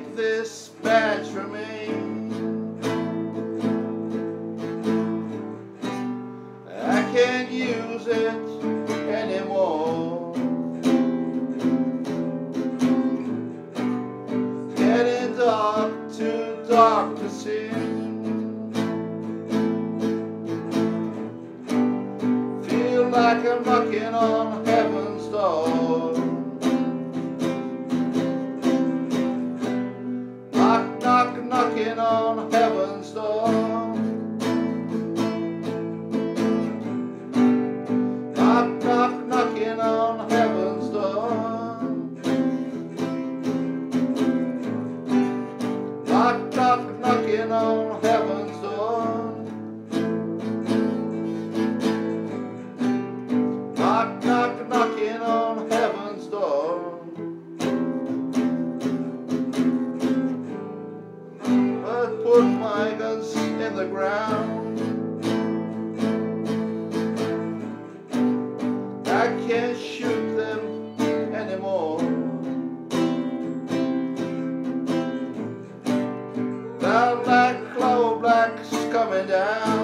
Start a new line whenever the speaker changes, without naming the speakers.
take this badge from me. I can't use it anymore. Getting dark, too dark to see. Feel like I'm knocking on heaven's door. Knock, knock, knocking on heaven's door. Knock, knock, knocking on heaven's door. Knock, knock, knocking on heaven's door. Knock, knock, knocking on heaven's door. I put my guns in the ground. I can't shoot them anymore. Down like cloud blacks coming down.